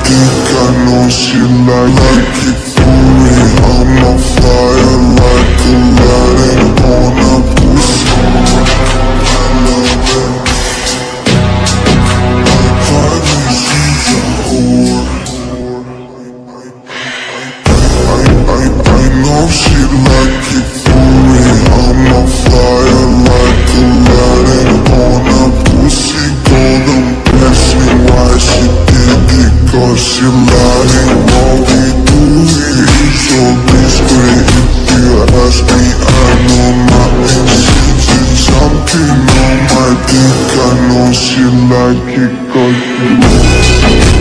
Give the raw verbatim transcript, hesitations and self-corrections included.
think I know she like, like it for it. I'm on fire like Aladdin on a pussy. I love it. My partner, she's a whore. I, I, I know she like it for it. I'm on fire like Aladdin on a pussy. Golden blessing, why she did it? Cause she lying. What we do it is so discreet. If you ask me, I know my intentions. Something on my dick, I know she like it. Cause she